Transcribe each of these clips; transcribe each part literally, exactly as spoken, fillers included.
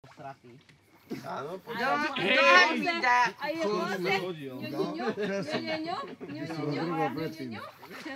Straty. Áno, poďme. A je vlastne ňu, ňu, ňu, ňu, ňu, ňu, ňu, ňu, ňu.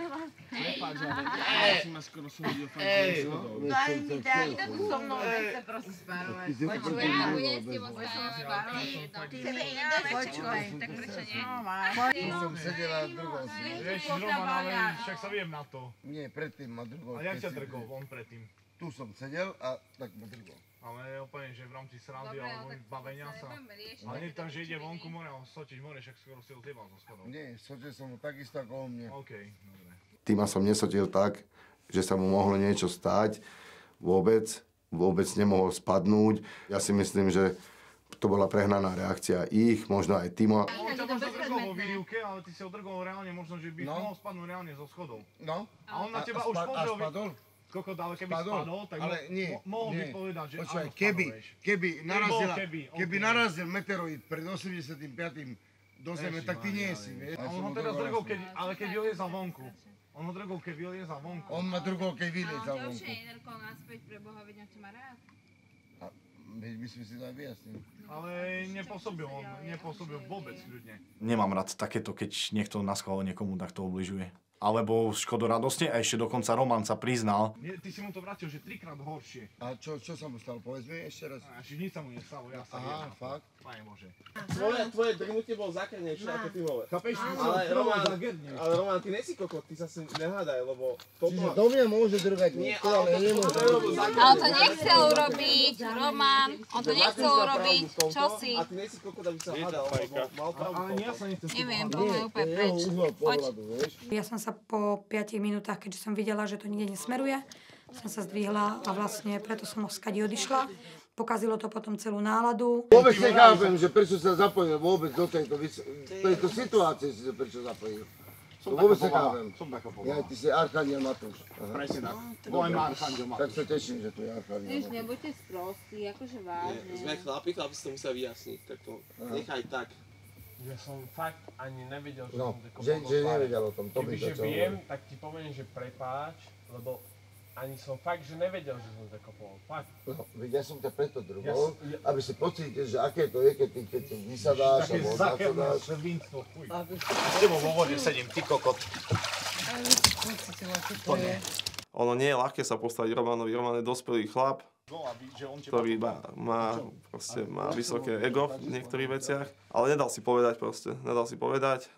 Prepáč, ale si ma skoro som videl fakt, že schodol. Daj mi daj, tak so mnou nechce prosím spárovať. Počujem, ja budem s tebou spárovať. Ty mi ideš, počuj, tak prečo nie? Tu som sedela v druhom si. Vieš, Roman, ale však sa viem na to. Nie, predtým ma druhou. A jak ťa drgol on predtým? Tu som sedel a tak ma drgol. Ale úplne, že v rámci srandy alebo bavenia sa. Ale nie tak, že ide vonku more a sočiť more, však skoro si ho zjebal zo schodov. Nie, sočil som ho takisto ako o mne. OK, dobre. Týma som nesotil tak, že sa mu mohlo niečo stať. Vôbec, vôbec nemohol spadnúť. Ja si myslím, že to bola prehnaná reakcia ich, možno aj Týma. On ťa možno drgol vo výrivke, ale ty si ho drgol reálne, možno, že by no. mohol spadnúť reálne zo schodov. No. A on na teba a, už a, pozrel. A spadol? Kokot, ale keby spadol, spadol, tak ale nie, mo mohol nie. by povedať, že Počúvaj, áno, keby, spadol, vieš. keby narazila, keby, keby okay. narazil meteoroid pred osemdesiatym piatym do zeme, tak ty nie si, vieš. A on ho teraz drgol, keď, ale keď vyliezal vonku. On ho drgol, keď vyliezal vonku. On ma drgol, keď vyliezal vonku. A on ťa už vonku. je nerkol naspäť pre Boha, veď on ťa má rád. A my sme si to aj vyjasnili. Ale nepôsobil on, nepôsobil vôbec ľudne. Nemám rád takéto, keď niekto na schvále niekomu takto ubližuje. Alebo škodoradostne a ešte dokonca Roman sa priznal. Nie, ty si mu to vrátil, že trikrát horšie. A čo, čo sa mu stalo? Povedz mi ešte raz. Až nič sa mu nestalo, ja sa Aha, viem. fakt? Pane Bože. Tvoje, tvoje drgnutie bolo zákernejšie ako ty vole. Chápeš? Ale Roman, ale Roman, ty nesi kokot, ty sa si nehádaj, lebo toto... Čiže do mňa môže drgať niekto, ale nemôže. Ale on to nechcel urobiť, Roman, on to nechcel urobiť, čo si? A ty nesi kokot, aby sa hádal, lebo mal pravdu. Ale ja sa nechcem s tým Neviem, poďme úplne preč. Poď. Ja som sa po piatich minútach, keďže som videla, že to nikde nesmeruje, som sa zdvihla a vlastne preto som skade odišla. Pokazilo to potom celú náladu. Vôbec nechápem, že prečo sa zapojil vôbec do tejto, tejto situácie, si sa prečo zapojil. To vôbec nechápem. Som tako povedal. Ja, ty si Archaniel Matúš. Presne tak. Volaj ma Archaniel Matúš. Tak sa teším, že tu je Archaniel Vieš, Matúš. nebuďte sprostí, akože vážne. Sme chlapi, chlapi si to musia vyjasniť, tak to nechaj tak. Ja som fakt ani nevedel, že No, som tako že, že nevedel o tom, to by Kebyže to čo viem, hovorí. tak ti poviem, že prepáč, lebo ani som fakt, že nevedel, že som zakopol. Fakt. No, veď ja som ťa preto drgol, Ja- aby si pocítil, že aké to je, keď ty, keď ty vysadáš Také alebo zakerné odsadáš. svinstvo, chuj. S tebou vo vode sedím, ty kokot. Ono nie je ľahké sa postaviť Romanovi. Roman je dospelý chlap, ktorý má, má, proste, má vysoké ego v niektorých veciach, ale nedal si povedať proste, nedal si povedať